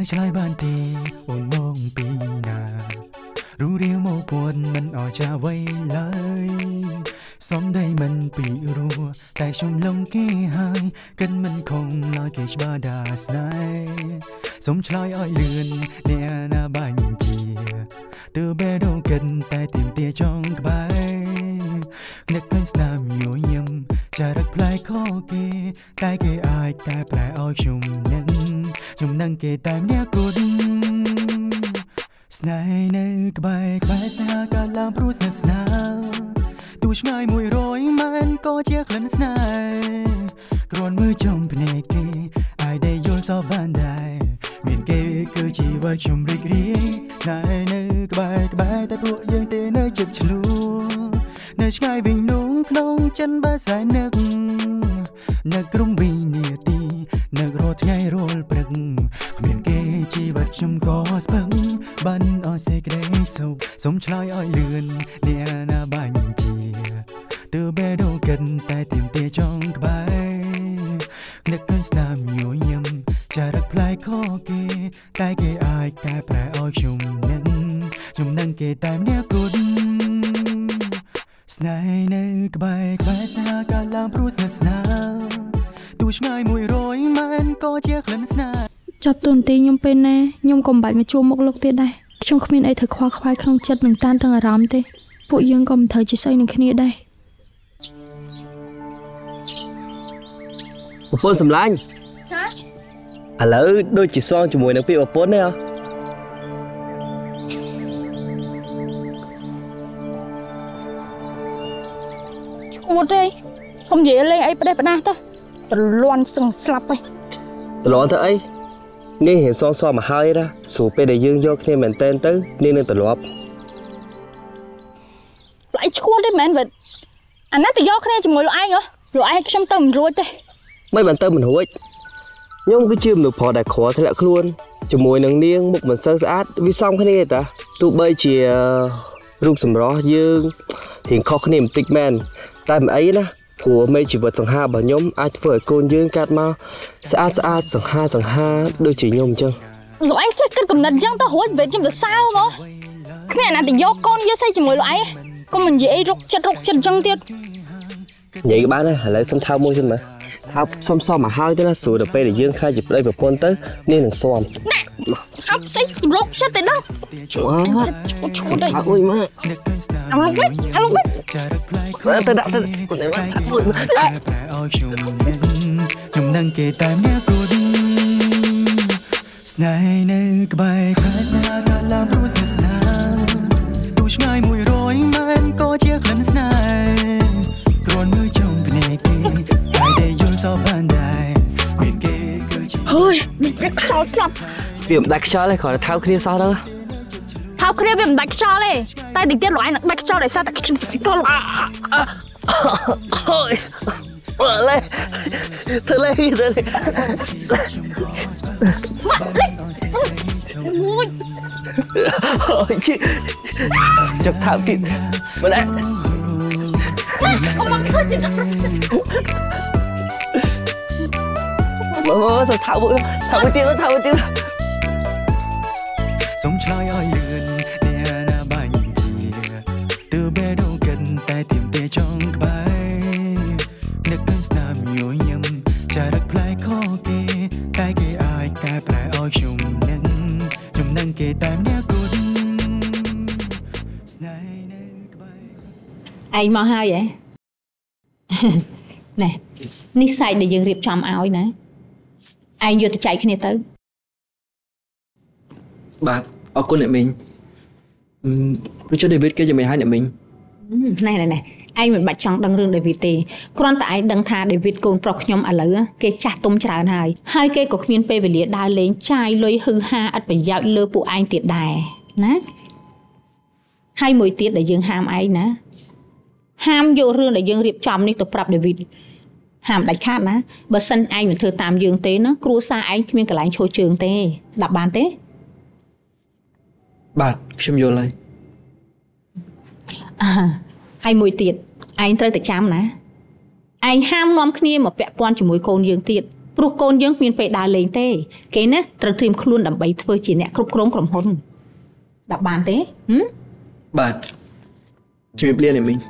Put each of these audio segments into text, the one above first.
ឆ្លើយបានទេអូនមកពីណាรู้เรียวโมปวดมันออกจากไว้เลยสมได้มันปีรัวแต่ชมลงเกหายกันมันคงลอยเกชบาดาสไนสมชายอ้อยเลือนเนี่ยนาบานเจียเตือเบดกันแต่เตรียมเตี้ยจ้องกบนึกขึ้นสนามอยู่ยำจะรักพลายข้อเกแต่เกอายแต่แปลอ้อยชมนั่งเกแต่เนี่ยกุดสนายนึกใบสนาการลามปรุษสนาตัวช่วยมวยร้อยมันก็เจี๊ยคลันสนายกรอนมือจมเป็นเกไอได้โยนสอบบ้านได้เมียนเกคือชีวิตชมริกรีนายนึกใบแต่พวกยังเตะเนยจุดฉลูเนยช่วยวิ่งนุ่งคลงจันบ้าสายนึกกรุงวิ่งเนียตีนึกรถไงโรลปรึงเมียนเกชีวิตชมก็สพึงบันอ้อเสกได้สุขสมชายอ้อยเลือนเนี่ยนาบานเจียเตือเบดกันแต่เตรียมเตะจ้องกบนึกขึ้นสนามอยู่ยำจะรักพลายข้อเกแต่เกอายแต่แปลอ้อยชมนั่งเกแต่เนี่ยกุดสนายนึกใบสนาการลามปรุษสนาตัวช่วยมวยร้อยมันก็เจี๊ยคลันสนาจับตุนตียมเป็นแน่ยมกำบัดมาจูมกลกเตได้ช่วงขมิ้นไอเธอคว้าควายขนมจัดหนึ่งตันตั้งอารามเตผู้ยังกำเธอจะใส่หนึ่งขนี้ได้ปนสำลังแล้วโดยจีซองจมูกนักพี่ปนเนี่ยหมดเลยชมเย่เลยไอ้ประเดี๋ยวนะเถอะตะลอนสึงสลับไปตลอดเถอะไอ้นี่เห็นซองมาให้ละสูบไปได้ยืงโยกเนี่ยเหมือนเต้นตื้อนี่นึงตลอดไอ้ชั่วได้เหมือนแบบอันนั้นแต่โยกเนี่ยจมูกไอ้เหรอหรือไอ้ชมเติมรู้ใจไม่บันเติมมันหัวย่อมก็ชื่อหนูพอได้ขอทะเลคล้วนจมูกนังเนียงมุกเหมือนเสื้อสะอาดวิซองแค่นี้แต่ตู้ใบเชียรุ่งสำรอยืงเห็นข้อขนิ่มติ๊กแมนแต่แบบไอ้นะผัวไม่จีบสังหาบ่ย่อมอาจเปิดโกนยืงกัดมาสะอาดสังหาโดยจีย่อมจังหนูไอ้จะกันกับนัดยังตัวหัวเวทยังแบบเศร้ามั้งแม่น่ะแต่โยกก้อนเยอะใส่จมูกไอ้ก็มันเย่รกจัดจังเตี้ย vậy các bạn ơi, hãy lấy xong thao môi chân mà thao xong mà hai tới là sủi được bây để dương khai dịp đây vào pôn tới nên là xòm nè hấp xích rốt chết tới đâu chúa đây ôi mà ăn luôn biết tôi đạo tôi còn đấy mà thắt ôi mà nhung năng kề tai nhé cô đi snai nơi cái bài khai snai đã làm rú snai tu snai mùi rối man có chiếc lần snai còn mưa trong bên này kia ai đây yôn sao ban đài miền kia cứ chỉ hơi đặt sao sập việc đặt sao lại khỏi thao kia sao đó thao kia việc đặt sao này tay định tiết loại đặt sao để sao đặt con ôi lên thử lên chật thao kịp mà lại sao thao bữa tiêu sống trai oi lượn nè na ba nhìn chia từ bé đâu cần tay tìm tê trong bài nước cơn snap nhồi nhầm cha đất play khó kê tay kê ai tay play oi chung nâng kê tay nhé cột anh mau hai vậy nè ní sai để dừng riệp chậm áo nè anh vô thì chạy khi này tới bà ở con lại mình tôi cho David kia cho mày hai lại mình này anh mình bạch chọn đăng rương David tì con tại đăng tha David cùng prok nhóm ở lỡ cái chặt tung tràn hai cái cột miên pe về lìa đai lên chai lôi hư ha ăn phải dạo lơ phụ anh tiệt đài nè hai mùi tiệt để dừng ham anh nè ham vô rương để dừng riệp chậm đi tập prap David hàm đại khát ná bờ sân anh mình thưa tạm dương tế nó cua xa anh khi mình cả lại trôi trường tê đạp bàn tế bạn xem vô lại hai mùi tiệt anh tới tại chám ná anh ham nom kia một vẹn quan chỉ mùi côn dương tiệt ព្រោះកូនយើងគ្មានពេលដើរលេងទេគេណាត្រូវត្រៀមខ្លួនដើម្បីធ្វើជាអ្នកគ្រប់គ្រងក្រុមហ៊ុនដាក់បានទេបាទជំរាបលាអ្នកមីង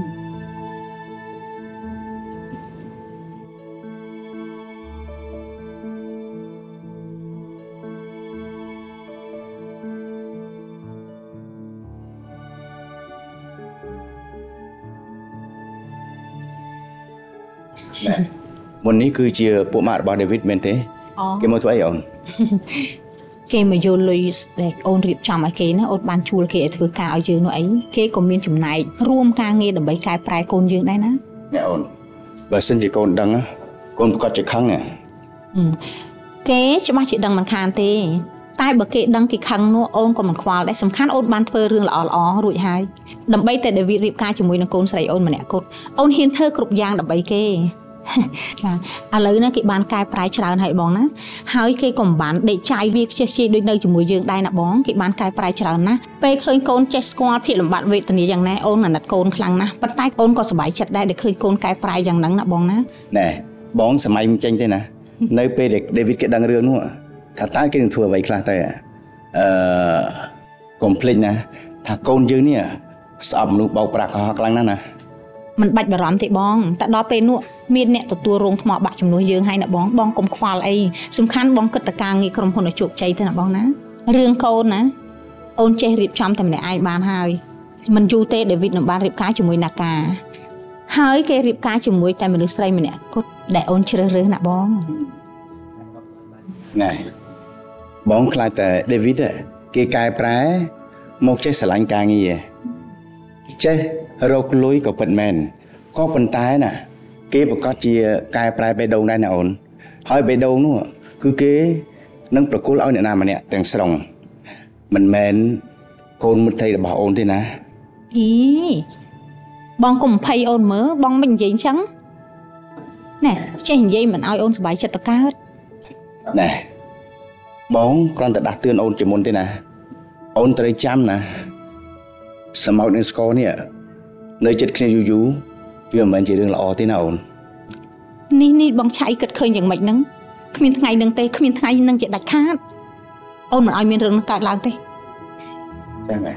មុននេះគឺជាពួកម៉ាក់របស់ David មែនទេគេមកធ្វើអីអូនគេមកយកលុយដែលអូនរៀបចំឲ្យគេណាអូនបានជួលគេឲ្យធ្វើការឲ្យយើងនោះអីគេក៏មានចំណែករួមការងារដើម្បីកែប្រែកូនយើងដែរណាអ្នកអូនបើសិនជាកូនដឹងកូនប្រកាសជាខឹងណាគេច្បាស់ជាដឹងមិនខានទេតែបើគេដឹងគេខឹងនោះអូនក៏មិនខ្វល់ដែរសំខាន់អូនបានធ្វើរឿងល្អៗរួចហើយដើម្បីតែដាវីតរៀបការជាមួយនឹងកូនស្រីអូនម្នាក់គត់អូនហ៊ានធ្វើគ្រប់យ៉ាងដើម្បីគេចាឥឡូវណាគេបានកែប្រែច្រើនហើយបងណាហើយគេក៏មិនបានដេកចាយវាខ្ជិះខ្ជាយដូចនៅជាមួយយើងដែរណាបងគេបានកែប្រែច្រើនណាពេលឃើញកូនចេះស្គាល់ភាពលំបាកវេទនាយ៉ាងណាអូនអាណិតកូនខ្លាំងណាស់ប៉ុន្តែអូនក៏សប្បាយចិត្តដែរដែលឃើញកូនកែប្រែយ៉ាងហ្នឹងណាបងណាណែបងសម័យមិនចេញទេណានៅពេលដែល David គេដឹងរឿងនោះថាតើគេនឹងធ្វើអ្វីខ្លះទៅកុំភ្លេចណាថាកូនយើងនេះស្អប់មនុស្សបោកប្រាស់កុហកខ្លាំងណាស់ណាមិនបាច់បារម្ភទេបងតែដល់ពេលនោះមានអ្នកទទួលរងថ្មបាក់ជំនួសយើងហើយណាបងកុំខ្វល់អីសំខាន់បងគិតតែការងារក្រុមហ៊ុនឲ្យជោគជ័យទៅណាបងណារឿងកូនណាអូនចេះរៀបចំតែម្នាក់ឯងបានហើយមិនយូរទេដាវីតនឹងបានរៀបការជាមួយណាកាហើយគេរៀបការជាមួយតែមនុស្សស្រីម្នាក់គត់ដែលអូនជ្រើសរើសណាបងណែបងខ្លាចតែ David គេកែប្រែមកចេះស្រឡាញ់ការងារចេះរកលុយក៏ពិតមែនក៏ប៉ុន្តែណាគេប្រកាសជាកែប្រែបេះដូងដែរណាអូនហើយបេះដូងនោះគឺគេនឹងប្រគល់ឲ្យអ្នកណាម្នាក់ទាំងស្រុងមិនមែនកូនមិត្តភ័ក្តិរបស់អូនទេណាអីបងកុំភ័យអូនមើលបងមិននិយាយអញ្ចឹងណែចេះនិយាយមិនឲ្យអូនសុបាយចិត្តតកើតណែបងគ្រាន់តែដាស់តឿនអូនជាមុនទេណាអូនត្រូវចាំណាសមោចនឹងស្គរនេះនៅចិត្តគ្នាយូរវាមិនមែនជារឿងល្អទេណាអូននេះបងឆៃគិតឃើញយ៉ាងម៉េចហ្នឹងគ្មានថ្ងៃនឹងទេគ្មានថ្ងៃនឹងជាដាច់ខាតអូនមិនឲ្យមានរឿងកើតឡើងទេចឹងហ៎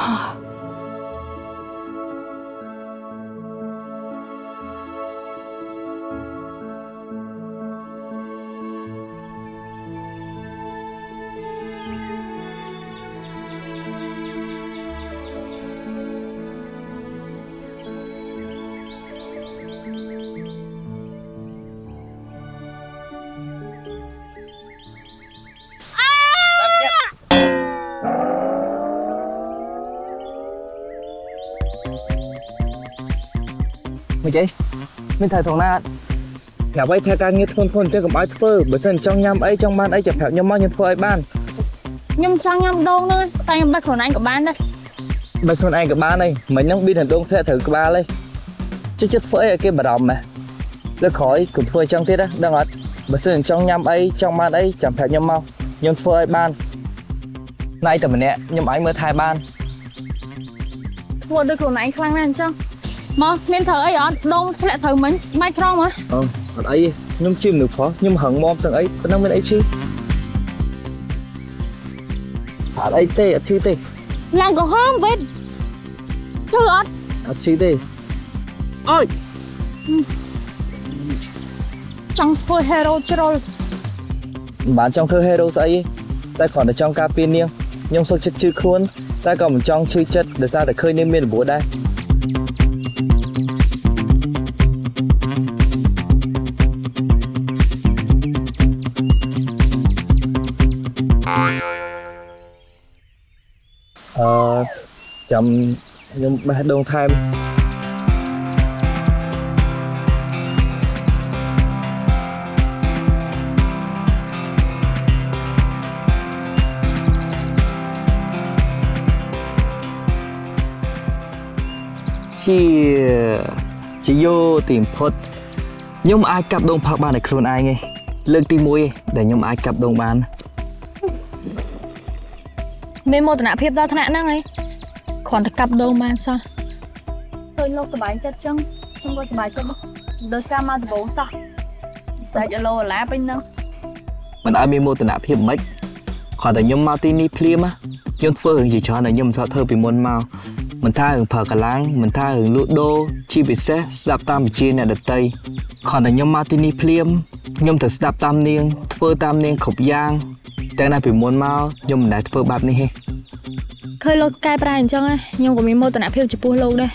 មិនចេះមានថៃថងណាអ្នកໄວធ្វើការងារធ្ងន់ៗចឹងកុំឲ្យធ្វើបើសិនចង់ញ៉ាំអីចង់បានអីចាំប្រាប់ខ្ញុំមកខ្ញុំធ្វើឲ្យបានខ្ញុំចង់ញ៉ាំដងហ្នឹងតែខ្ញុំបាត់ខ្លួនឯងក៏បានដែរបាត់ខ្លួនឯងក៏បានអីមិនហ្នឹងប៊ីនដងធ្លាក់ត្រូវក្បាលអីចិត្តធ្វើអីឲ្យគេបារម្ភម៉េះលើក្រោយកុំធ្វើអញ្ចឹងទៀតណាដឹងអត់បើសិនចង់ញ៉ាំអីចង់បានអីចាំប្រាប់ខ្ញុំមកខ្ញុំធ្វើឲ្យបានណៃតែម្នាក់ខ្ញុំអាចមើលថែបានធ្វើដូចខ្លួនឯងខ្លាំងណាស់អញ្ចឹងមកមានត្រូវអីអត់ដងធ្លាក់ត្រូវមិញម៉េចត្រង់ហ៎អត់អីខ្ញុំជឿមនុស្សប្រុសខ្ញុំហឹងមុំសឹងអីប៉ុណ្ណឹងមានអីឈឺអត់អីទេអត់ឈឺទេឡើងក៏ហមវិញឈឺអត់ឈឺទេអើយចង់ធ្វើ hero ជ្រុលមិនបានចង់ធ្វើ hero ស្អីតែគ្រាន់តែចង់ការពារនាងខ្ញុំសុខចិត្តជឿខ្លួនតែក៏មិនចង់ឈឺចិត្តដោយសារតែឃើញនាងមានរបួសដែរចាំខ្ញុំបេះដូងថែមជាយោទីបំផុតខ្ញុំអាចកាប់ដូងផឹកបានតែខ្លួនឯងឯងលើកទី1ដែលខ្ញុំអាចកាប់ដូងបានមានមោទនភាពដល់ថ្នាក់ហ្នឹងឯងគ្រាន់តែកាប់ដូងបានសោះឃើញលោកសប្បាយចិត្តចឹងខ្ញុំក៏សប្បាយចិត្តដោយការមកដំបូងសោះសាច់ឡូឡាពេញហ្នឹងមិនឲ្យមានមោទនភាពមិនគាត់តែខ្ញុំមកទីនេះភ្លាមខ្ញុំធ្វើរឿងជាច្រើនតែខ្ញុំមិនធ្លាប់ធ្វើពីមុនមកមិនថារឿងប្រើកម្លាំងមិនថារឿងលក់ដូរជាពិសេសស្ដាប់តាមបញ្ជាអ្នកដតីគាត់តែខ្ញុំមកទីនេះភ្លាមខ្ញុំទៅស្ដាប់តាមនាងធ្វើតាមនាងគ្រប់យ៉ាងតែណាពីមុនមកខ្ញុំមិនដែលធ្វើបែបនេះទេឃើញលោកកែប្រែអញ្ចឹងខ្ញុំក៏មានមោទនភាពចំពោះលោកដែរ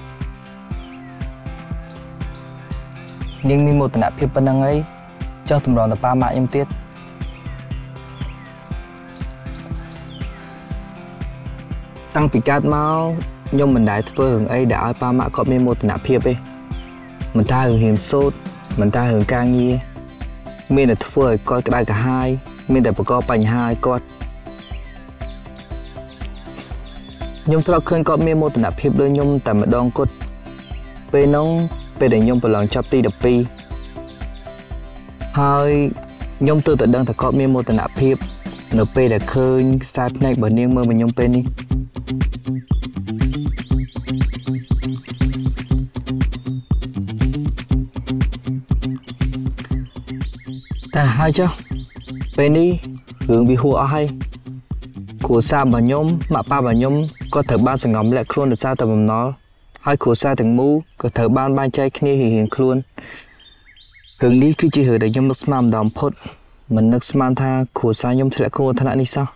នាងមានមោទនភាពប៉ុណ្ណឹងអីចុះតម្រង់ទៅប៉ាម៉ាក់ខ្ញុំទៀតតាំងពីកើតមកខ្ញុំមិនដែលធ្វើរឿងអីដែលឲ្យប៉ាម៉ាក់គាត់មានមោទនភាពទេមិនថារឿងរៀនសូត្រមិនថារឿងការងារមានតែធ្វើឲ្យគាត់ក្តៅក្រហាយមានតែបង្កបញ្ហាឲ្យគាត់ខ្ញុំធ្លាប់ឃើញគាត់មានមោទនភាពលើខ្ញុំតែម្ដងគត់ពេលនោះពេលដែលខ្ញុំប្រឡងចប់ទី12ហើយខ្ញុំទើបតែដឹងថាគាត់មានមោទនភាពនៅពេលដែលឃើញខ្សែភ្នែករបស់នាងមើលមកខ្ញុំពេលនេះតែហើយចុះពេលនេះរឿងវាហួសអស់ហើយគ្រួសាររបស់ខ្ញុំម៉ាក់ប៉ារបស់ខ្ញុំក៏ត្រូវបានសង្ងំលាក់ខ្លួនដោយសារតែបំណុលហើយគ្រួសារទាំងមូលក៏ត្រូវបានបែងចែកគ្នារៀងៗខ្លួនរឿងនេះគឺជារឿងដែលខ្ញុំនឹកស្មានម្ដងផុតមិននឹកស្មានថាគ្រួសារខ្ញុំធ្លាក់ក្នុងឋានៈនេះសោះ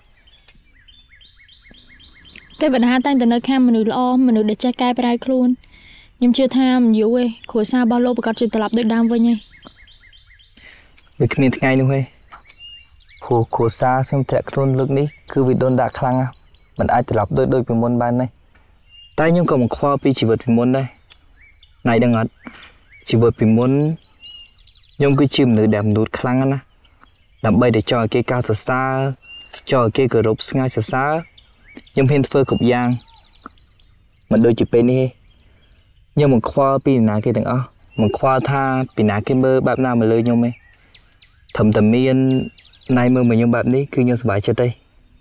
តែបណ្ដាតែងតែនៅខាងមនុស្សល្អមនុស្សដែលចេះកែប្រែខ្លួនខ្ញុំជឿថាមិនយូរទេគ្រួសាររបស់លោកប្រកាសជាត្រឡប់ដូចដើមវិញហើយវាគ្មានថ្ងៃនោះទេគ្រួសារខ្ញុំធ្លាក់ខ្លួនលើកនេះគឺវាដូនដាក់ខ្លាំងណាស់មិនអាចត្រឡប់ដូចពីមុនបានទេតែខ្ញុំក៏មិនខ្វល់ពីជីវិតពីមុនដែរណៃដឹងអត់ជីវិតពីមុនខ្ញុំគឺជាមនុស្សដែលមនុស្សខ្លាំងណាស់ដើម្បីតែចង់ឲ្យគេកោតសរសើរចង់ឲ្យគេគោរពស្ងាយសរសើរខ្ញុំហ៊ានធ្វើគ្រប់យ៉ាងមិនដូចជាពេលនេះទេខ្ញុំមិនខ្វល់ពីណាគេទាំងអស់មិនខ្វល់ថាពីណាគេមើលបែបណាមកលើខ្ញុំទេធំតែមានណៃមើលមកខ្ញុំបែបនេះគឺខ្ញុំសប្បាយចិត្តទេ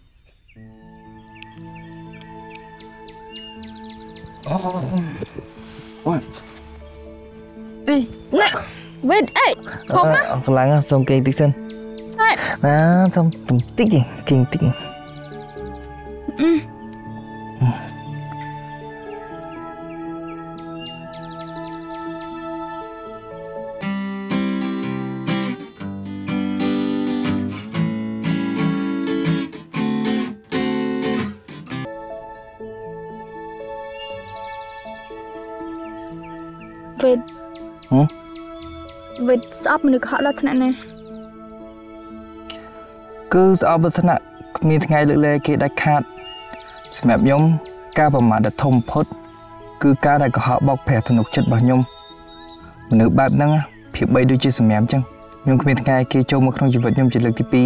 អូអេណាវិញអេខំណាខ្លាំងសុំគេតិចសិនណាសុំតិចគេតិចវិតស្អប់មនុស្សកុហកដល់ថ្នាក់ណាគឺស្អប់ដល់ថ្នាក់គ្មានថ្ងៃលើកលែងគេដាច់ខាតសម្រាប់ខ្ញុំការប្រមាថដ៏ធំបំផុតគឺការដែលកុហកបោកប្រាស់ទំនុកចិត្តរបស់ខ្ញុំមនុស្សបែបហ្នឹងភាពបីដូចជាសម្រាប់អញ្ចឹងខ្ញុំគ្មានថ្ងៃគេចូលមកក្នុងជីវិតខ្ញុំជាលើកទី2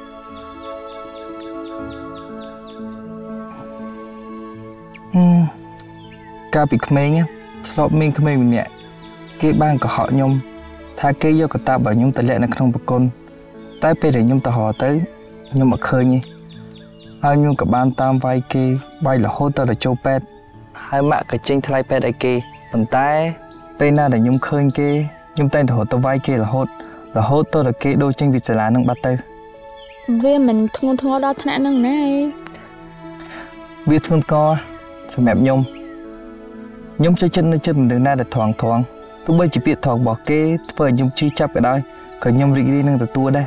កាលពីក្មេងធ្លាប់មានក្មេងម្នាក់គេបានកុហកខ្ញុំថាគេយកកតាបរបស់ខ្ញុំទៅលាក់នៅក្នុងប្រគុណតែពេលដែលខ្ញុំទៅរកទៅខ្ញុំអត់ឃើញទេហើយខ្ញុំក៏បានតាមវាយគេវាយរហូតដល់ចូលពេទ្យហើយម៉ាក់ក៏ចេញថ្លៃពេទ្យឲ្យគេប៉ុន្តែពេលណាដែលខ្ញុំឃើញគេខ្ញុំតែងតែរត់ទៅវាយគេរហូតដល់គេដូរចេញពីសាលានឹងបាត់ទៅវាមិនធ្ងន់ធ្ងរដល់ថ្នាក់ហ្នឹងណាវាធ្ងន់ធ្ងរសម្រាប់ខ្ញុំចូលចិត្តនៅចិត្តមនុស្សណាដែលត្រង់ទោះបីជាពាក្យថងរបស់គេធ្វើឲ្យខ្ញុំជឿចាប់ក៏ដោយក៏ខ្ញុំរីករាយនឹងទទួលដែរ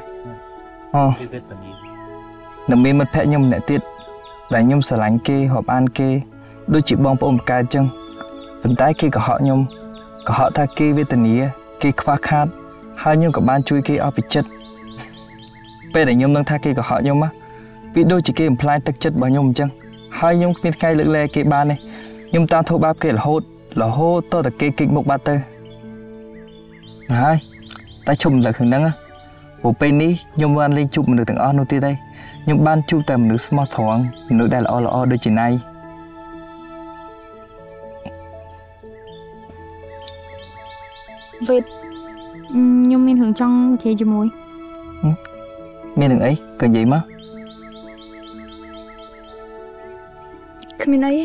នៅមានមិត្តភក្តិខ្ញុំម្នាក់ទៀតដែលខ្ញុំស្រឡាញ់គេរាប់អានគេដូចជាបងប្អូនបង្កើតអញ្ចឹងប៉ុន្តែគេកុហកខ្ញុំកុហកថាគេវេទនាគេខ្វះខាតហើយខ្ញុំក៏បានជួយគេអស់ពីចិត្តពេលដែលខ្ញុំដឹងថាគេកុហកខ្ញុំវាដូចជាគេបំផ្លាញទឹកចិត្តរបស់ខ្ញុំអញ្ចឹងហើយខ្ញុំគ្មានថ្ងៃលើកលែងគេបានទេខ្ញុំតាមធ្វើបាបគេរហូតតតែគេគេចមុខបាត់ទៅហើយតែជុំលើខាងហ្នឹងព្រោះពេលនេះខ្ញុំបានលេងជួបមនុស្សទាំងអស់នោះទៀតហើយខ្ញុំបានជួបតែមនុស្សស្មោះត្រង់មនុស្សដែលល្អដូចជាណៃវិតខ្ញុំមានរឿងចង់និយាយជាមួយមានរឿងអីក៏និយាយមកគ្មានអី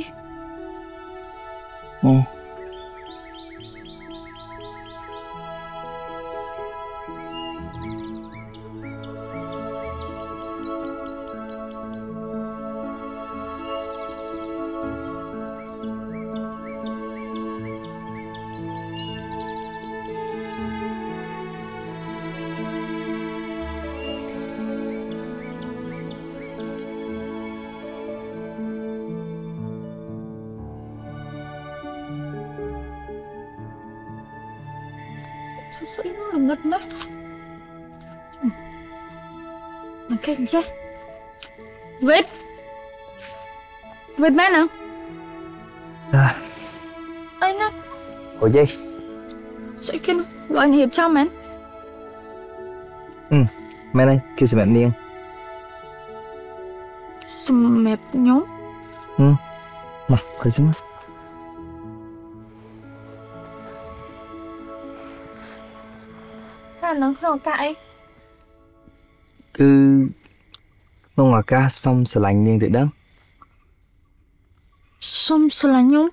Sợi nó là ngất mất. Nó kêu chết. Vết mẹ nè. Anh á. Ủa gì? Sợi kia gọi anh Hiệp cho mẹ. Mẹ này, kia sẽ mẹ niên. Sùm mẹp nhóm. Mà, khởi xin. Nó cãi. Cứ nông ngà ca xong sẽ lành niên thì đó. Xong sẽ là nhóm.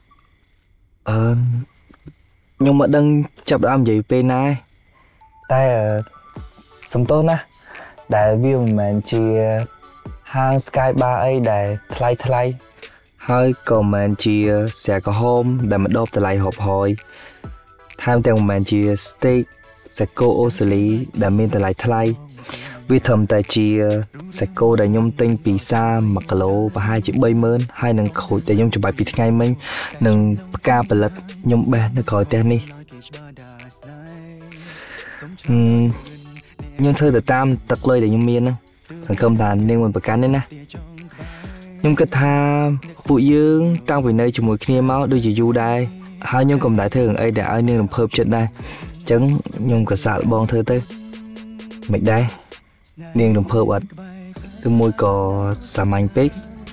Nhưng mà đang chập đám gì bên này. Tại sống tốt ná. Để vì mình chỉ hàng Sky 3A để thay. Hơi còn mình chỉ sẽ có hôm để mình đốt lại hộp hồi. Tham tiền mình chỉ steak sẽ cô ô xử lý để mình lại thay. Vì thầm tại chỉ sẽ cô để nhung tinh bị xa mặc lỗ và 2 chữ bay mơn 2 nâng khối để nhung cho bài bị ngay mình nâng ca bà lật nhung bè nó khỏi tên đi nhưng thơ được tam tật lời để nhung miên sản công đàn nên mình bà cán đấy nè nhung kết tha phụ dương tăng về nơi cho mỗi khi máu đưa chỉ du đai 2 nhung cầm đại thường ấy để ai nên làm hợp trận đây chẳng nhung cả xạ bon thơ tới mệt đây niềng đồng phơ bật từ môi cò xà manh pếch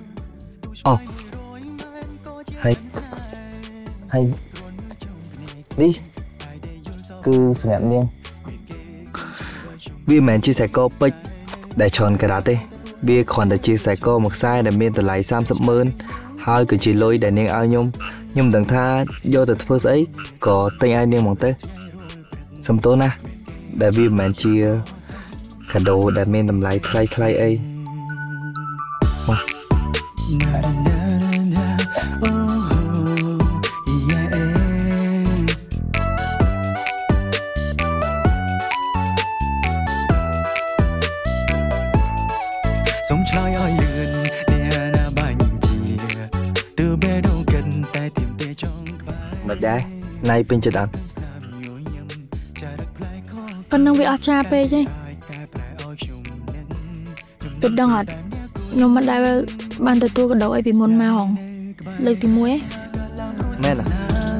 hay đi cứ xem em niềng vì mình chia sẻ co pếch để chọn cái đó thế vì còn để chia sẻ co một sai để miền từ lại sam sập mơn hai cứ chỉ lôi để niềng ao nhung đằng tha do từ first ấy có tên ai niềng mong tết sầm tối na để vì mình chia cả đồ để mình làm lại thay ấy sống trai oi lươn nè na bánh chia từ bé đâu cần tay tìm tê trong mà đây nay bên chưa đàn Phần năng bị áo cha bê chứ Biết đâu hả Nhưng mà đây bạn từ tôi có đầu ấy bị môn ma hồng Lời thì muối ấy Nè nè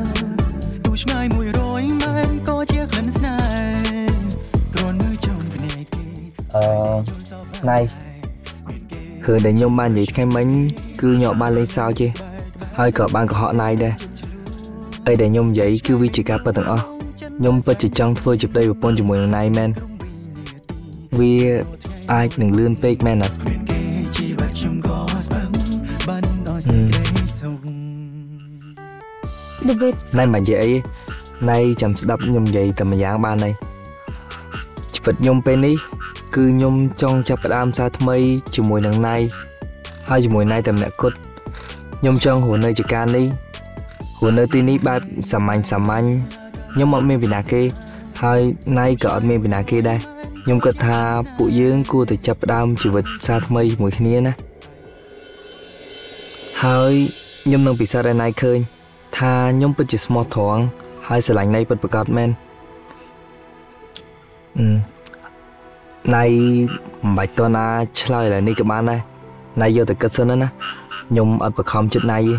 Này Hứa để nhôm ban gì khai mánh Cứ nhỏ ban lên sao chứ Hơi cỡ ban của họ này đây Ê để nhôm giấy cứ vi chỉ cả bà tầng nhôm bà chỉ trong thôi chụp đây một con chụp mùi này men vì ai đừng lươn fake men à nay mà vậy nay chầm đập nhôm vậy tầm dạng ban này vật nhôm penny cứ nhôm trong chập đam sa thmây chụp mùi đằng này hai chụp mùi này tầm nè cốt nhôm trong hồ nơi chỉ can đi hồ nơi tin đi ba sầm anh nhưng mà mình bị nạt kia hai nay cỡ mình bị nạt kia đây nhưng cỡ tha phụ dương cua từ chập đam chỉ vật xa mây mùi kia nè hai nhưng nông bị xa đây này khơi tha nhưng bị chỉ small thoáng hai sợi lạnh này bật bật men này bạch to na chơi lại đi các bạn đây này vô từ cơ sơn đó nè nhưng ở bậc không chết này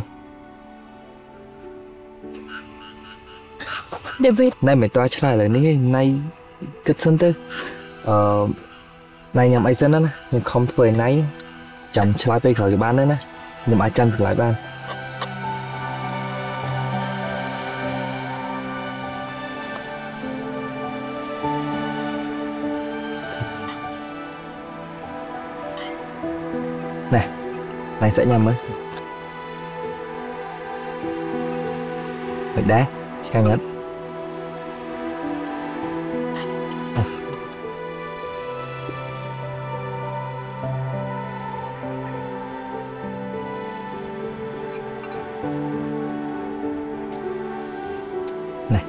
David nay mày toa lại là ní nay kết sân tới nay nhầm ai sân đó nè nhưng không về nay chậm lại về khỏi cái ban đó nè nhưng ai chăm lại ban nè này sẽ nhầm mới đá căng hết này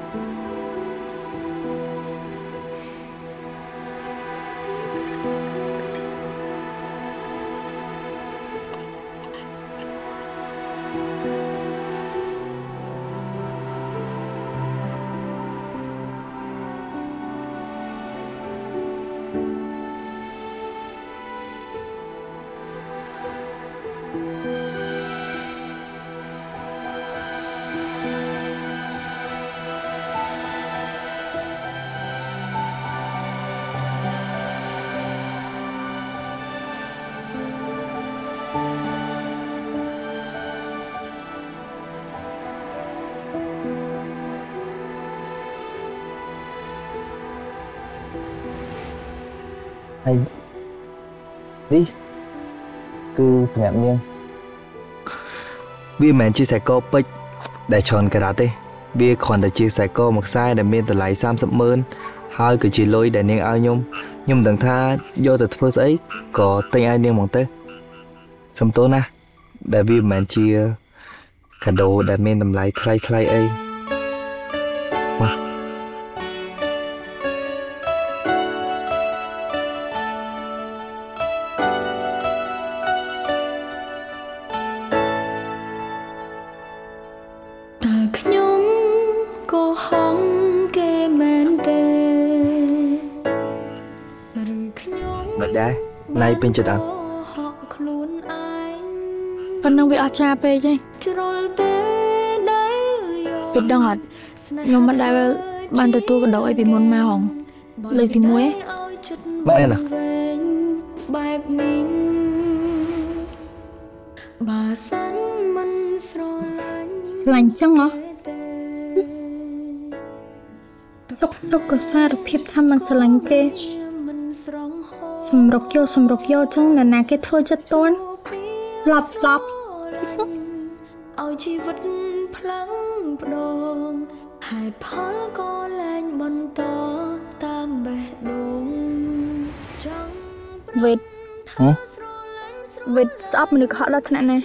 ហើយនេះគឺសម្រាប់នាងវាមិនមែនជាខ្សែកពេជ្រដែលច្រើនការ៉ាត់ទេវាគ្រាន់តែជាខ្សែកមួយខ្សែដែលមានតម្លៃ300000ហើយគឺជាលុយដែលនាងឲ្យខ្ញុំមិនដឹងថាយកទៅធ្វើស្អីក៏ទិញឲ្យនាងមកទៅសំទោសណាដែលវាមិនមែនជាកាដូដែលមានតម្លៃថ្លៃអីដែរណៃពេញចិត្តអត់ប៉ុណ្ណឹងវាអស្ចារ្យពេកទេពីដឹងអត់ខ្ញុំមិនដែលបានទទួលកដោអីពីមុនមកហងលើកទី1 បែបណាបែបនេះបើសិនមិនស្រឡាញ់ចឹងហ៎សុខក៏សារភាពថាមិនស្រឡាញ់គេសម្រុកយកចឹងណានាគេធ្វើចិត្តតន់ឡប់ឲ្យជីវិតផ្លាំងប្ដូរហេតុផលក៏លែងបន្តតាមបេះដូងចង់វេតស្អប់មនុស្សខកដល់ថ្នាក់ណា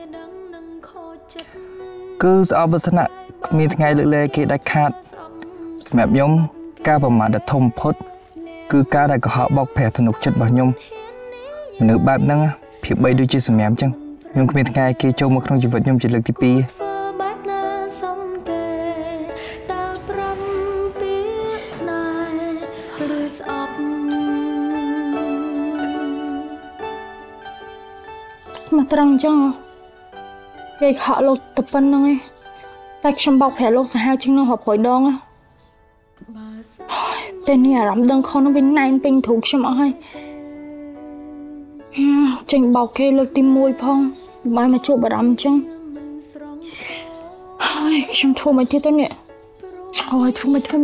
គឺស្អប់ដល់ថ្នាក់គ្មានថ្ងៃលើកលែងគេដាច់ខាតសម្រាប់ខ្ញុំការប្រមាថដ៏ធំបំផុតគឺការដែលកុហកបោកប្រាស់ទំនុកចិត្តរបស់ខ្ញុំមនុស្សបែបហ្នឹងភាពបីដូចជាសម្ញាំចឹងខ្ញុំគ្មានថ្ងៃគេចូលមកក្នុងជីវិតខ្ញុំជាលើកទី2 ស្មោះត្រង់ចឹងគេខកលោកទៅប៉ុណ្្នឹងឯងតែខ្ញុំបោកប្រាស់លោកសាហាវជាងនឹងរាប់រយដងតែនេះអារម្មណ៍ដឹងខុសនឹងវាណែនពេញទ្រូងខ្ញុំអស់ហើយចេញបោកគេលើកទី1ផងបានមកជួបអារម្មណ៍អញ្ចឹងហើយខ្ញុំធ្វើមិនទៀតទៅនេះអូយធ្វើមិនគិត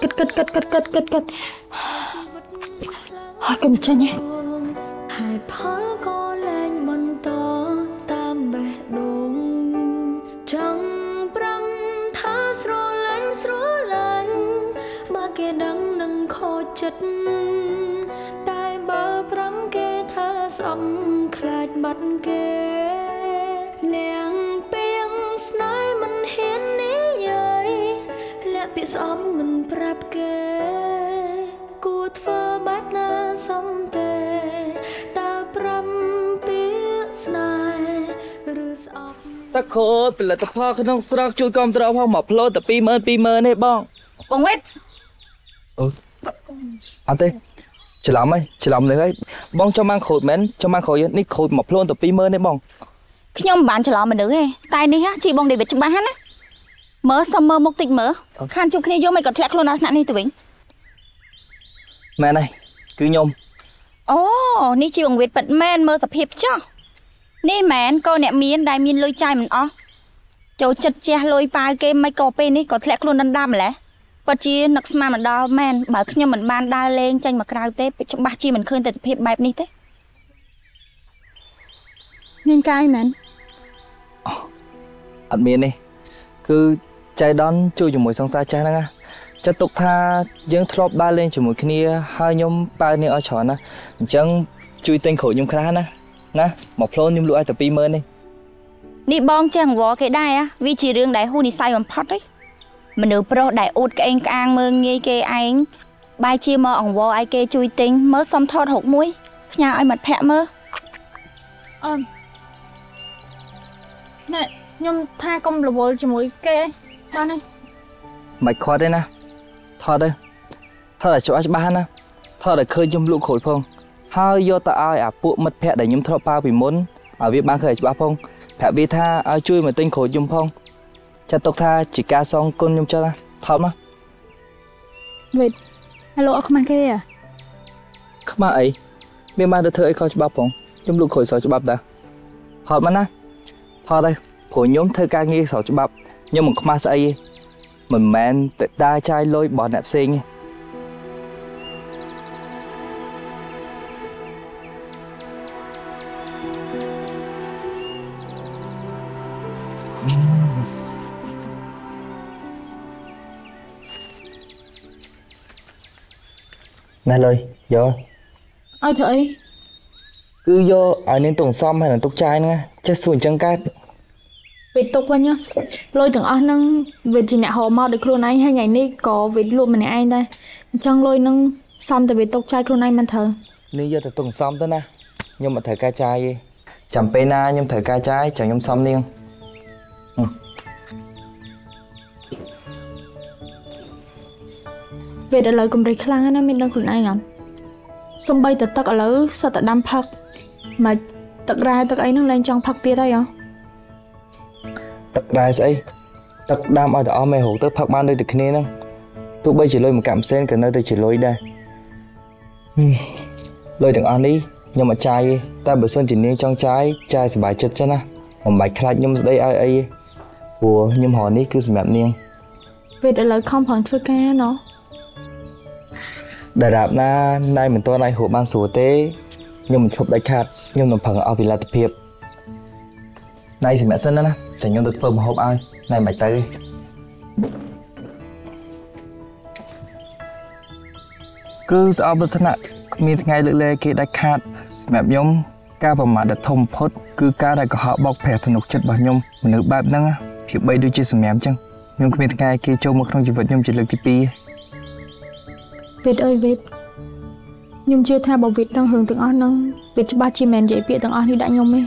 ហើយកុំចាញ់ហេតុផលក៏លែងបន្តតាមបេះដូងចង់ប្រាំថាស្រឡាញ់បើគេដឹងនឹងខូចចិត្តតែបើប្រាំគេថាស្អប់ខ្លាចបាត់គេលៀងពីងស្នេហ៍មិនហ៊ាននិយាយលាក់ពាក្យស្អប់មិនប្រាប់គេគួរធ្វើបែបណាសំទេតើប្រាំពាក្យស្នេហ៍ឬស្អប់តើខូចផលិតផលក្នុងស្រុកជួយគ្រប់គ្រងផងមកផ្លោតតែ20000នេះបងវិតអត់ទេច្រឡំហើយបងចាំបានខូចមែនចាំបានខូចនេះខូចមកផ្លូនទៅ20000នេះបងខ្ញុំមិនបានច្រឡំមនុស្សទេតែនេះជីបងដេវីតច្បាស់ណាមើលសុំមើលមុខតិចមើលខានជួបគ្នាយកមិនក៏ធ្លាក់ខ្លួនដល់ថ្នាក់នេះទៅវិញមែនហើយគឺខ្ញុំអូនេះជីបងវិតពិតមែនមើលសភាពចោះនេះមែនកូនអ្នកមានដែលមានលុយចាយមិនអស់ចូលចិត្តជះលុយប៉ាវគេមិនក៏ពេលនេះក៏ធ្លាក់ខ្លួនដណ្ដើមម្ល៉េះពិតជានឹកស្មានមិនដល់មែនបើខ្ញុំមិនបានដើរលេងចេញមកក្រៅទេច្បាស់ជាមិនឃើញទិដ្ឋភាពបែបនេះទេមានកាយមែនអត់មានទេគឺចៃដន្យជួយជាមួយសង្សារចាស់ហ្នឹងណាចាត់ទុកថាយើងធ្លាប់ដើរលេងជាមួយគ្នាហើយខ្ញុំប៉ៅនាងឲ្យច្រើនណាអញ្ចឹងជួយទិញក្រូចខ្ញុំខ្លះណាមកផ្លូនខ្ញុំលក់ឲ្យតែ20000 នេះបងចេះអង្វរគេដែរវាជារឿងដែលហួសនិស្ស័យបំផុតទេមនុស្សប្រុសដែលអួតក្អេងក្អាងមើងងាយគេឯងបែរជាមកអង្វរឲ្យគេជួយទិញមើលសំថត6មួយផ្ញើឲ្យមិត្តភ័ក្តិមើលណែខ្ញុំថាកុំរវល់ជាមួយគេបានទេមិនខត់ទេណាថតឲ្យច្បាស់ណាថតឲ្យឃើញខ្ញុំលក់ក្រូចផងហើយយកទៅឲ្យអាពួកមិត្តភ័ក្តិដែលខ្ញុំធ្លាប់ប៉ាពីមុនឲ្យវាបានឃើញឲ្យច្បាស់ផងប្រាប់វាថាឲ្យជួយមកទិញក្រូចខ្ញុំផងចាត់ទុកថាជាការសងគុណខ្ញុំចុះណាថតមកវេតហៅលោកអត់ខ្មាស់គេខ្មាស់អីមានបានទៅធ្វើអីខុសច្បាប់ផងខ្ញុំលក់ក្រូចស្របច្បាប់ដែរថតមកណាថតទៅព្រោះខ្ញុំធ្វើការងារស្របច្បាប់ខ្ញុំមិនខ្មាស់ស្អីទេមិនមែនតែដើរចាយលុយរបស់អ្នកផ្សេងទេ nè lời vô ai thấy cứ vô ở nên tùng xóm hay là túc trai nữa chết xuồng chân cát việc tục thôi nhá lôi từng ở nâng việc chỉ nè họ mau được luôn anh hay ngày nay có việc luôn mà nè anh đây chẳng lôi nâng xong từ việc tục trai luôn anh mà thờ nên giờ từ tùng xóm tới nè nhưng mà thời ca trai gì chẳng pe na nhưng thời ca trai chẳng nhung xóm niên về đã lời cùng rì khlang á mình đangខ្លួនឯងអត់សំបីតទឹកឥឡូវសតដាំផឹកមកទឹករ៉ែទឹកអីហ្នឹងឡើងចង់ផឹកទៀតហើយហ៎ទឹកដែរស្អីទឹកដាំឲ្យតែអស់មេរោគទៅផឹកបានដូចតែគ្នាហ្នឹងទោះបីជាលុយមួយកាំផ្សេងក៏នៅតែជាលុយដែរលុយទាំងអស់នេះខ្ញុំអត់ចាយទេតែបើសិនជានាងចង់ចាយសុបាយចិត្តចឹងណាមិនបាច់ខ្លាចខ្ញុំស្ដីឲ្យអីទេព្រោះខ្ញុំរកនេះគឺសម្រាប់នាង về đã lời không phẳngធ្វើការណោះដែលរាប់ណាណៃមិនទាន់ឲ្យហួរបានស្រួលទេខ្ញុំមិនឈប់ដាច់ខាតខ្ញុំនឹងប្រឹងអស់ពីលទ្ធភាពណៃសម្រាប់សិនណាចាំខ្ញុំទៅធ្វើម្ហូបឲ្យណៃមិនទៅគឺស្អប់លទ្ធណៈគ្មានថ្ងៃលើកលែងគេដាច់ខាតសម្រាប់ខ្ញុំការប្រមាថដ៏ធំបំផុតគឺការដែលកុហកបោកប្រាស់ទំនុកចិត្តរបស់ខ្ញុំមនុស្សបែបហ្នឹងភាពបីដូចជាសម្រាប់អញ្ចឹងខ្ញុំគ្មានថ្ងៃគេចូលមកក្នុងជីវិតខ្ញុំជាលើកទី2 về ơi về nhung chưa tha bảo việt đang hưởng từng ăn nâng việt ba chị mèn dễ bị từng ăn đi đã nhung ấy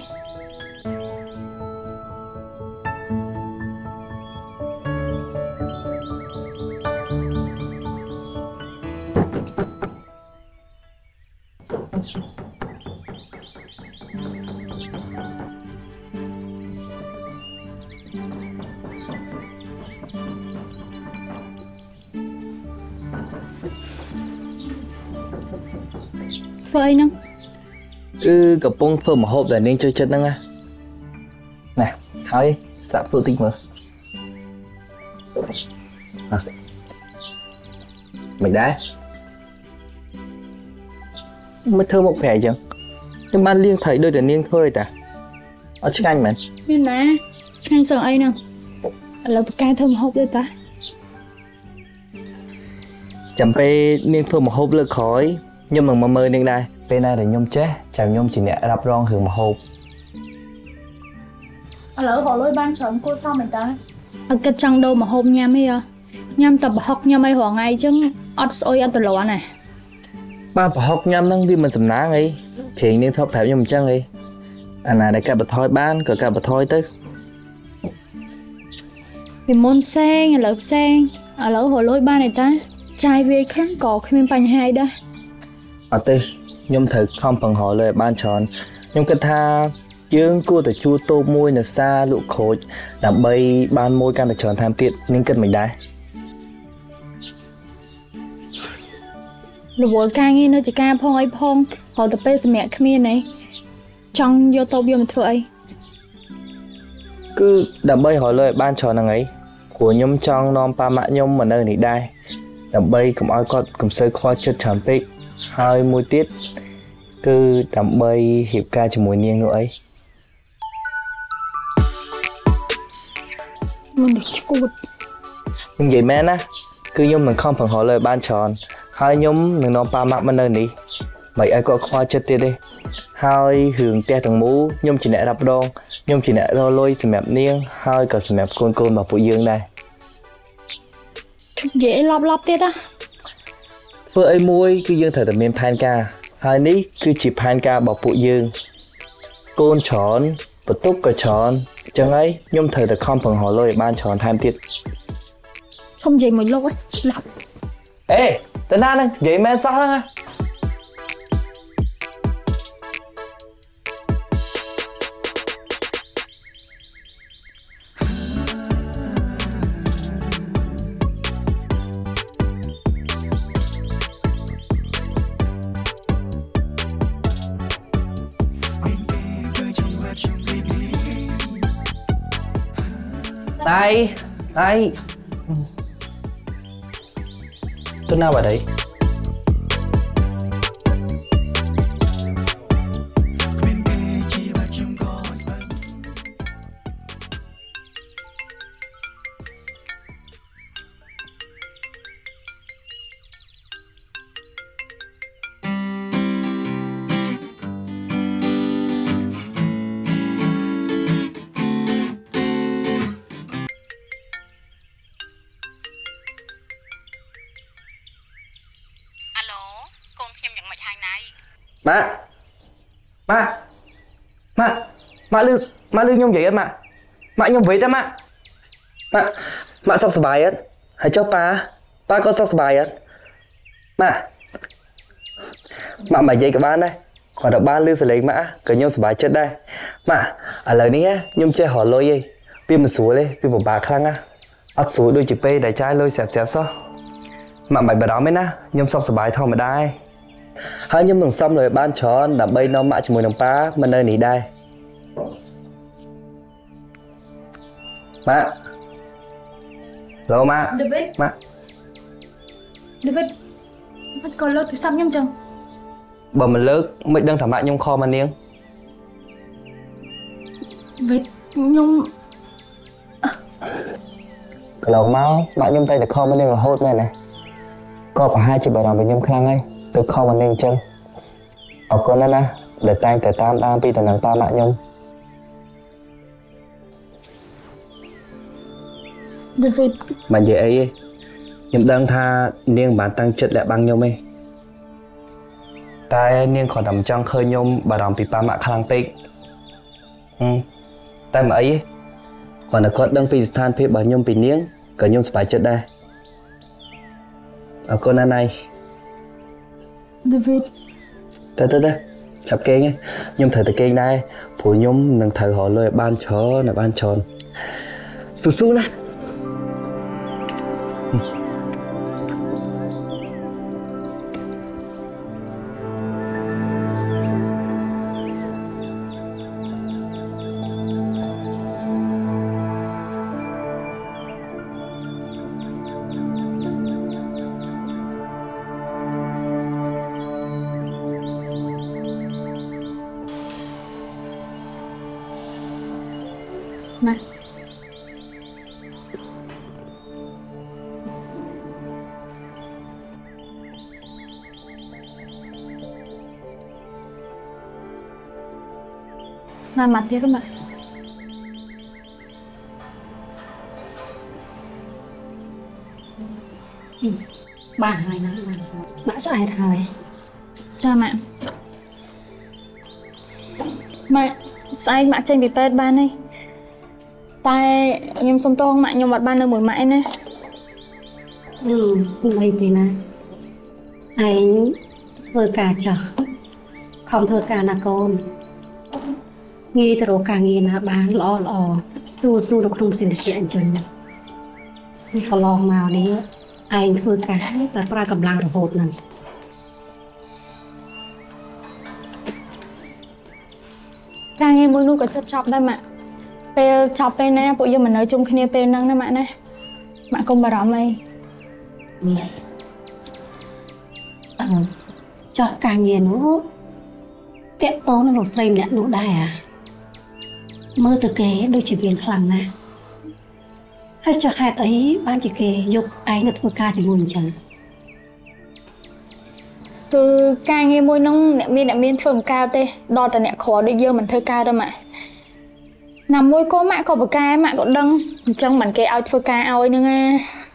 phơi nè គឺកំពុងធ្វើម្ហូបដែលនាងចូលចិត្តហ្នឹងណាហើយសាក់ព្រោះតិចមើលមិនដែរមិនធ្វើមកប្រែអញ្ចឹងខ្ញុំបានលាងត្រីដូចតែនាងធ្វើឯតាអត់ឆ្ងាញ់មែនមានណាឆ្ងាញ់សឹងអីហ្នឹងឥឡូវបកកែធ្វើម្ហូបដូចតាចាំពេលនាងធ្វើម្ហូបលើកក្រោយខ្ញុំនឹងមកមើលនាងដែរពេលណាដែលខ្ញុំចេះចាំខ្ញុំជាអ្នករ៉ាប់រងរឿងម្ហូបឥឡូវhọ lôi ban trưởng cô sao mình ta cái trăng đâu mà hôm nhâm ấy à nhâm tập học nhâm ấy hoàng ngày chứ ọt ôi ăn từ lò này បានប្រហុកញ៉ាំហ្នឹងវាមិនសំណាងអីព្រៀងនាងធ្លាប់ប្រាប់ខ្ញុំអញ្ចឹងអីអាណាដែលកាត់បន្ថយបានក៏កាត់បន្ថយទៅ vì môn sen là sen ở lỡ họ lôi ban này ta trai về khăn cỏ khi mình bành hai đó អត់ទេខ្ញុំត្រូវខំប្រឹងរកលើឲ្យបានច្រើនខ្ញុំគិតថាយើងគួរតែជួតូបមួយនៅសាលក់ក្រូចដើម្បីបានមួយកាន់តែច្រើនថែមទៀតនាងគិតមិនដែរ rồi vội ca nghe nơi chỉ ca phong ấy phong họ tập bê mẹ khmien này trong vô tô biêu mình thôi គឺដើម្បីរកលើឲ្យបានច្រើនហ្នឹងឯងព្រោះខ្ញុំចង់នាំប៉ាម៉ាក់ខ្ញុំមកនៅនេះដែរដើម្បីកុំឲ្យគាត់កំសើខ្វល់ចិត្តច្រើនពេកហើយមួយទៀតគឺដើម្បីរៀបការជាមួយនាងនោះអី mình được cút ខ្ញុំនិយាយមែនណាគឺខ្ញុំនឹងខំប្រឹងរកលើឲ្យបានច្រើនហើយខ្ញុំនឹងនាំប៉ាម៉ាក់មកនៅនេះមិនឲ្យគាត់ខ្វល់ចិត្តទៀតទេហើយរឿងផ្ទះទាំងមូលខ្ញុំជាអ្នករ៉ាប់រងខ្ញុំជាអ្នករកលុយសម្រាប់នាងហើយក៏សម្រាប់កូនរបស់ពួកយើងដែរ dễ lọp lọp tiết á ធ្វើអីមួយគឺយើងត្រូវតែមានផែនការហើយនេះគឺជាផែនការរបស់ពួកយើងកូនច្រើនបន្ទុកក៏ច្រើនអញ្ចឹងហើយខ្ញុំត្រូវតែខំប្រឹងរកលុយឲ្យបានច្រើនថែមទៀត không dễ một lốc ấy lọp អេតើណាហ្នឹងនិយាយមែនសោះហ្នឹងណា Này Tôi nào vào đấy ម៉ាក់លឺខ្ញុំនិយាយអត់ម៉ាក់ខ្ញុំវិញទេម៉ាក់សុខសប្បាយអត់ហើយចុះប៉ាក៏សុខសប្បាយអត់ម៉ាក់និយាយក៏បានដែរគាត់ទៅបានលឺសលេងម៉ាក់ក៏ខ្ញុំសប្បាយចិត្តដែរម៉ាក់ឥឡូវនេះខ្ញុំចេះរកលុយឯងវាមិនស្រួលទេវាពិបាកខ្លាំងណាស់អត់ស្រួលដូចជាពេលដែលចាយលុយស្រាប់សោះម៉ាក់មិនបារម្ភទេណាខ្ញុំសុខសប្បាយធម្មតាឯងហើយខ្ញុំនឹងសុំលុយបានច្រើនដើម្បីនាំម៉ាក់ជាមួយនឹងប៉ាមកនៅនេះដែរម៉ាក់ឡូម៉ាក់ David ម៉ាក់ David មិនក៏លើកទូរស័ព្ទខ្ញុំចឹងបើមិនលើកមិនដឹងថាម៉ាក់ខ្ញុំខលមកនាង David ខ្ញុំកន្លងមកម៉ាក់ខ្ញុំតែខលមកនាងរហូតមែនទេក៏ប្រហែលជាបារម្ភពីខ្ញុំខ្លាំងហើយទៅខលមកនាងចឹងអរគុណណាស់ដែលតែងតែតាមដានពីតំណែងប៉ាម៉ាក់ខ្ញុំ David មិននិយាយអីទេខ្ញុំដឹងថានាងមិនបានតាំងចិត្តលាក់បាំងខ្ញុំទេតែនាងគ្រាន់តែមិនចង់ឃើញខ្ញុំបារម្ភពីប៉ាម៉ាក់ខ្លាំងពេកតែមិនអីទេគ្រាន់តែគាត់ដឹងពីស្ថានភាពរបស់ខ្ញុំពីនាងក៏ខ្ញុំសប្បាយចិត្តដែរអរគុណណាស់ណៃ David ទៅចាប់គេងខ្ញុំត្រូវទៅគេងដែរព្រោះខ្ញុំនឹងត្រូវរកលុយឲ្យបានច្រើនស៊ូណាម៉ាក់ស្នាមមកទៀតម៉ាក់បានហើយណាម៉ាក់ស្អែកហើយចាម៉ាក់ស្អែកម៉ាក់ចេញពីពេទ្យបានទេតែខ្ញុំសុំទោសម៉ាក់ខ្ញុំអត់បាននៅមួយម៉ាក់ឯណាមិនអីទេណាឯងធ្វើការចាស់ខំធ្វើការណាកូនងាយទៅរកការងារណាបានល្អស៊ូនៅក្នុងសិនតិចអញ្ចឹងកន្លងមកនេះឯងធ្វើការតែប្រើកម្លាំងរហូតហ្នឹងការងារមួយនោះក៏ចិត្តចប់ដែរម៉ាក់ពេលចប់ពេលណាពួកយើងមិននៅជុំគ្នាពេលហ្នឹងណាម៉ាក់ណាម៉ាក់កុំបារម្ភអីចោះការងារនោះតាក់ទងនឹងលោកស្រីម្នាក់នោះដែរមើលទៅគេដូចជាវាខ្លាំងណាស់ហើយចោះហេតុអីបានជាគេយកឯងទៅធ្វើការជាមួយអញ្ចឹងគឺការងារមួយហ្នឹងអ្នកមានធ្វើមិនកើតទេដល់តែអ្នកក្រដូចយើងមិនធ្វើកើតទេម៉ាក់ណាមួយក៏ម៉ាក់ក៏ប្រកែម៉ាក់ក៏ដឹងអញ្ចឹងមិនគេឲ្យធ្វើការឲ្យហ្នឹងណា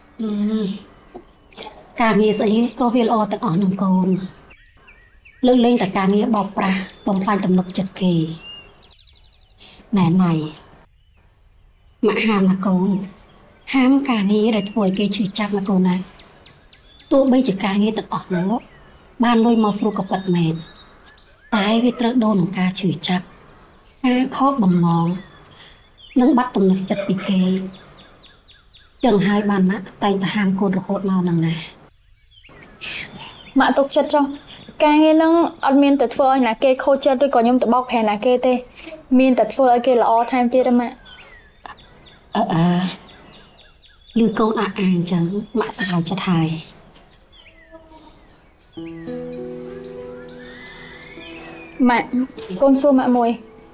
ការងារស្អីក៏វាល្អទាំងអស់នឹងកូនលើកលែងតែការងារបោកប្រាស់បំផ្លាញទំនុកចិត្តគេណែម៉ាក់ហាមណាកូនហាមការងារដែលធ្វើឲ្យគេឈឺចាប់ណាកូនណាទោះបីជាការងារទាំងអស់នោះបានលុយមកស្រួលក៏ពិតមែនតែវាត្រូវដូរនឹងការឈឺចាប់ការខកបំណងនិងបាត់ទំនុកចិត្តពីគេចឹងហើយបានម៉ាក់តែងតែហាមកូនរហូតមកនឹងណាម៉ាក់ទុកចិត្តចុះការងារហ្នឹងអត់មានតែធ្វើឲ្យណាគេខូចចិត្តឬក៏ខ្ញុំទៅបោកប្រាស់ណាគេទេមានតែធ្វើឲ្យគេល្អថែមទៀតម៉ាក់ឮកូនអះអាងចឹងម៉ាក់សប្បាយចិត្តហើយម៉ាក់កូនសួរម៉ាក់មួយ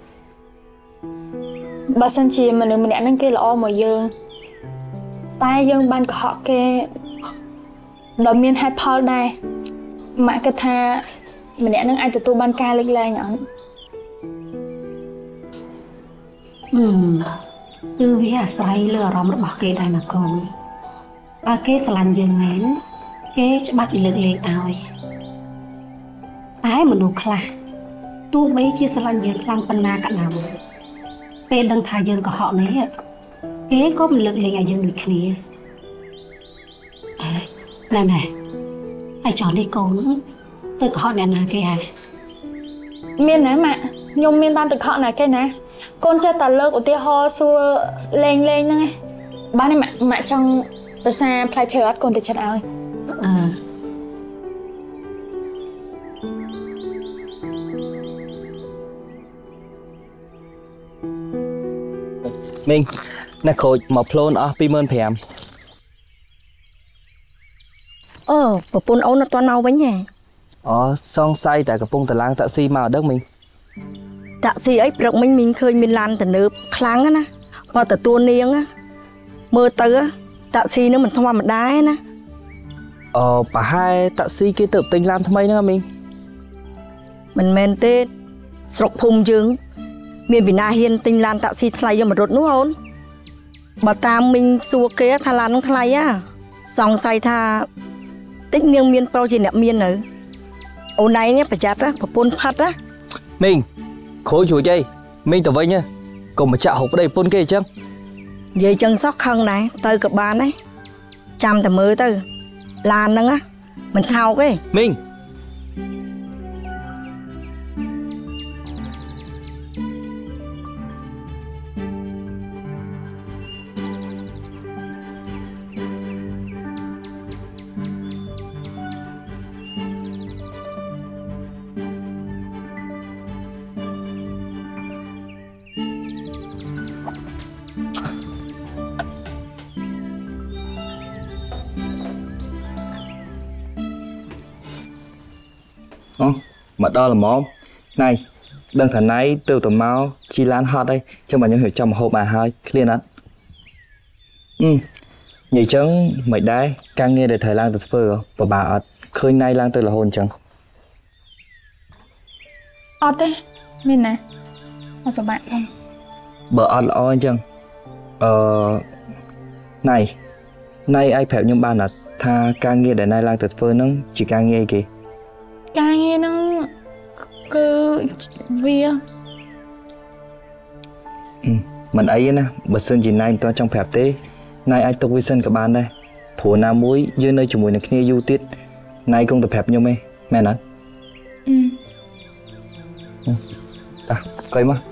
បើសិនជាមនុស្សម្នាក់ហ្នឹងគេល្អមកយើងតែយើងបានកុហកគេដោយមានហេតុផលដែរម៉ាក់គិតថាម្នាក់ហ្នឹងអាចទទួលបានការលេចលែងអត់គឺវាអាស្រ័យលើអារម្មណ៍របស់គេដែរណាកូនបើគេស្រឡាញ់យើងមែនគេច្បាស់ជាលើកលែងឲ្យតែមនុស្សខ្លះទោះបីជាស្រឡាញ់យើងខ្លាំងប៉ុណ្ណាក៏ណាមួយពេលដឹងថាយើងកុហកនេះគេក៏មិនលើកលែងឲ្យយើងដូចគ្នាណែហើយចោលនេះកូនទៅកុហកអ្នកណាគេហ่าមានណាម៉ាក់ខ្ញុំមានបានទៅកុហកណាគេណាកូនចេះតែលើកឧទាហរណ៍សួរលេងហ្នឹងឯងបានម៉ាក់ចង់ប្រសាផ្លែឈើអត់កូនទៅចិត្តឲ្យមីងអ្នកខូចមកផ្លូនអស់ 25,000 អូប្រពន្ធអូនអត់ទាន់មកវិញទេអូសង្ស័យតែកំពុងតឡើងតាក់ស៊ីមកដឹងមីងតាក់ស៊ីអីព្រឹកមិញមីងឃើញមានឡានទំនើបខ្លាំងណាបើទទួលនាងមើលទៅតាក់ស៊ីនឹងមិនធម្មតាទេណាអូប្រហែលតាក់ស៊ីគេទៅទិញឡានថ្មីហ្នឹងមីងមិនមែនទេស្រុកភូមិយើងមានពីណាហ៊ានទិញឡានតាក់ស៊ីថ្លៃយកមករត់នោះអូនបើតាមមីងសួរគេថាឡាននោះថ្លៃសង្ស័យថាតិចនាងមានប្រុសជាអ្នកមាននៅអូនឯងប្រយ័ត្នប្រពន្ធផាត់មីងខូចជួយអីមីងទៅវិញកុំមកចាក់ហូបប្តីប្រពន្ធគេអញ្ចឹងនិយាយចឹងសោះខឹងដែរទៅក៏បានដែរចាំតែមើលទៅឡានហ្នឹងមិនថោកទេមីងមកដល់ល្មមណៃដឹងថាណៃទៅទៅមកជីឡានហត់អីចឹងមកខ្ញុំចាំហូបបានហើយឃ្លានអត់និយាយចឹងមិនដែរការងារដែលត្រូវឡើងទៅធ្វើពិបាកអត់ឃើញណៃឡើងទៅរហូតអញ្ចឹងអត់ទេមានណាអត់ពិបាកទេបើអត់ល្អអញ្ចឹងណៃឲ្យប្រាប់ខ្ញុំបានអត់ថាការងារដែលណៃឡើងទៅធ្វើហ្នឹងជាការងារអីគេការងារហ្នឹងគឺវាមិនអីណាបើសិនជាណៃមិនទាន់ចង់ប្រាប់ទេណៃអាចទុកវាសិនក៏បានដែរព្រោះណាមួយយើងនៅជាមួយនឹងគ្នាយូរទៀតណៃគង់តែប្រាប់ខ្ញុំឯងមែនអត់តាកុយមក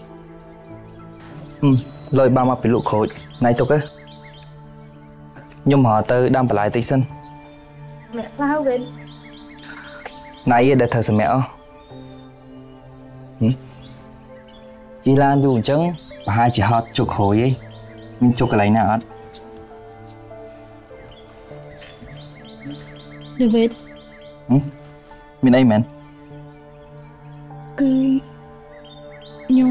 លុយបានមកពីលក់ក្រូចណៃទុកទេខ្ញុំហៅទៅដាំបន្លែតិចសិនអ្នកខ្លៅវិញណៃដែលធ្វើសម្រាប់ជីឡានយូរអញ្ចឹងប្រហែលជាហត់ជុកក្រួយឯងមានជុកកន្លែងណាអត់ដេវីតមានអីមែនគឺខ្ញុំ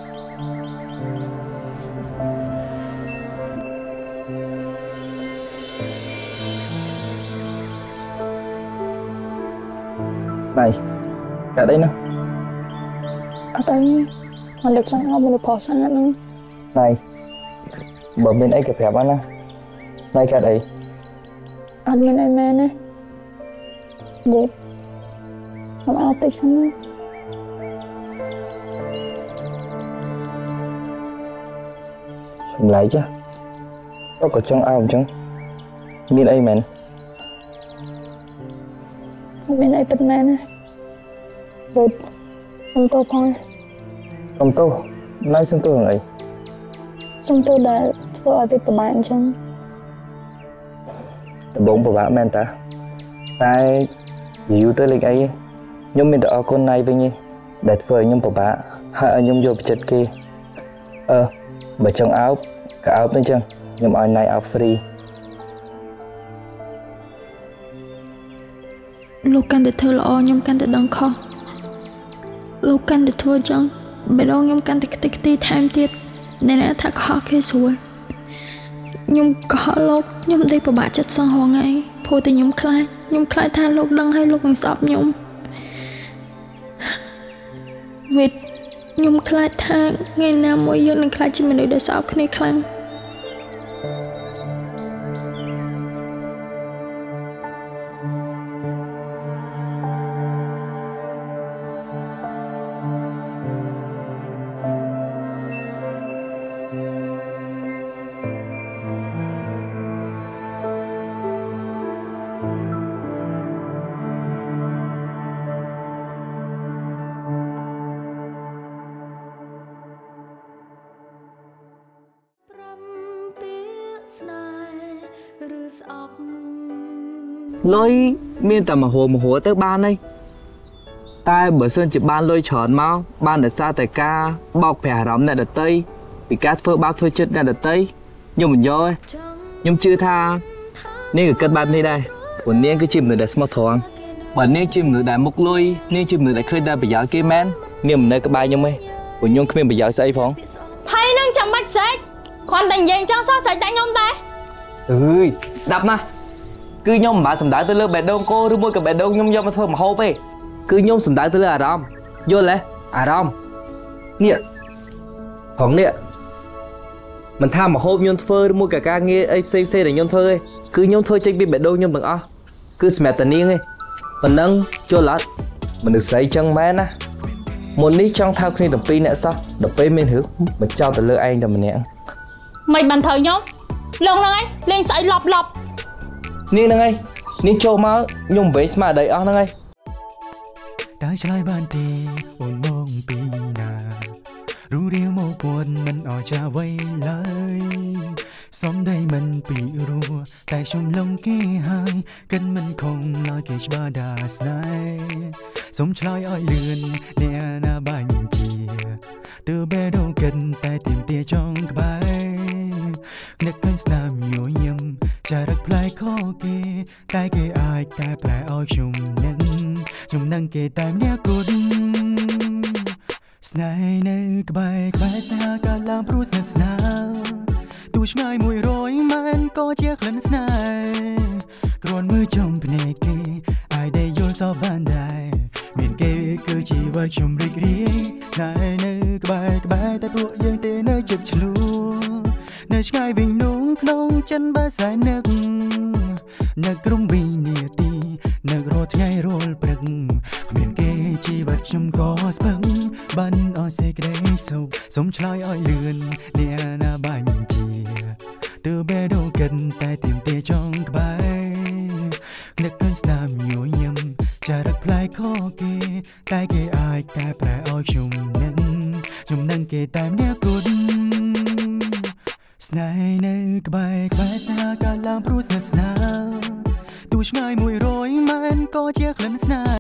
ណៃកាត់អីណាអត់អីមកលើកចង់ឲ្យមនុស្សខុសស្អាតហ្នឹងណៃបើមានអីក៏ប្រាប់បានណាណៃកាត់អីអត់មានអីមែនណានិយាយខ្ញុំអត់តិចសិនណាចម្លែកចាទៅក៏ចង់អើអញ្ចឹងមានអីមែនមានអីពិតមែនណាដូចសុំទោសផងសុំទោសណៃសុំទោសអីសុំទោសដែលធ្វើឲ្យវាពិបាកអញ្ចឹងដំបងពិបាកមែនតាតែយូរទៅលេខអីខ្ញុំមានតែអរគុណណៃវិញឯងដែលធ្វើឲ្យខ្ញុំពិបាកហើយឲ្យខ្ញុំយកចិត្តគេបើចង់អោបក៏អោបទៅអញ្ចឹងខ្ញុំឲ្យណៃអោប free លោកកាន់តែធ្វើល្អខ្ញុំកាន់តែដឹងខុសលោកកាន់តែធ្វើចឹងបេះដូងខ្ញុំកាន់តែខ្ទេចខ្ទីថែមទៀតអ្នកណាថាកុហកគេស្រួលខ្ញុំកុហកលោកខ្ញុំដេកពិបាកចិត្តសោះហងៃព្រោះតែខ្ញុំខ្លាចថាលោកដឹងហើយលោកនឹងស្អប់ខ្ញុំវិតខ្ញុំខ្លាចថាថ្ងៃណាមួយយើងនឹងខ្លាចជាមនុស្សដែលស្អប់គ្នាខ្លាំង lối miên tầm mà hồ tới ban đây tai bữa sơn chỉ ban lôi tròn máu ban để xa tại ca bọc phè rắm này đợt tây bị cát phơ bao thôi chết này đợt tây nhưng mình vô nhưng chưa tha nên cái cân ban đây đây còn nên cái chim người đã smart thoáng và nên chim người đã mục lôi nên chim người đã khơi ra bị giáo kia men nên mình đây cái bài nhưng mày còn nhung khơi bị giáo say phóng hay nâng chậm bạch sách khoan tình dành trong sao sạch đánh ông ta đập mà cứ nhung bà sầm đá tới lơ bẹt đông cô đứa môi cả bẹt đông nhung nhung mà thôi mà hô về cứ nhung sầm đá tới lơ rom vô lẽ rom nè phóng nè mình tham mà hô nhung phơ đứa môi cả ca nghe ACC để nhung thôi cứ nhung thôi chơi bị bẹt đông nhung bằng o cứ smart tần niên ấy mình nâng cho lát mình được xây chân mé na một nít trong thao khi tập pi nè sao tập pi mình hướng mình cho từ lơ anh cho mình nè mày bàn thờ nhóm lần này lên sải lọc lọc niên nè ngay niên châu máu nhung bế mà đầy on nè ngay តែឆ្លើយបានទេអូនមកពីណារូរៀវមកពួនមិនអស់ចាអ្វីឡើយសំដីមិនពីរោះតែខ្ញុំលងគេហើយកិនមិនខំឡើយគេច្បាស់ដាស្នេហ៍សុំឆ្លើយឲ្យលឿនអ្នកណាបាញ់ជាទើបេដងកិនតែទៀមទាចង់ក្បែរនឹកឃើញស្នាមញញឹមចារឹកផ្លែខគេតែគេអាចកែប្រែឲ្យខ្ញុំនឹងគេតែម្នាក់គត់ស្នេហ៍នៅក្បែរស្នេហ៍កាលឡើងព្រោះស្និទ្ធស្នាលទូឆ្ងាយ100ម៉ែនក៏ជាក្លិនស្នេហ៍គ្រាន់មើលចំភ្នែកគេអាចដែលយល់សពបានដែរមានគេគឺជីវិតខ្ញុំរីករាយតែនៅក្បែរតែពួកយើងទេនៅជិតឆ្លួនៅឆ្ងាយវិញនោះក្នុងចិនបើសែននឹកក្រុមវិនាទីនឹករាល់ថ្ងៃរាល់ព្រឹកគ្មានគេជីវិតខ្ញុំក៏ស្ពឹងបានអស់សេចក្តីសុខសូមឆ្លើយឲ្យលឿនអ្នកណាបាញ់ជាទើបបេដងកិនតែទៀមទាចង់ក្បែរនឹកឃើញស្នាមញញឹមចារឹកផ្លែខគេតែគេអាចកែប្រែឲ្យខ្ញុំនឹងគេតែម្នាក់គត់ស្នេហ៍នៅក្បែរស្នេហ៍កាលឡើងព្រោះស្និទ្ធស្នាលទូឆ្ងាយ100ម៉ែនក៏ជាក្លិនស្នេហ៍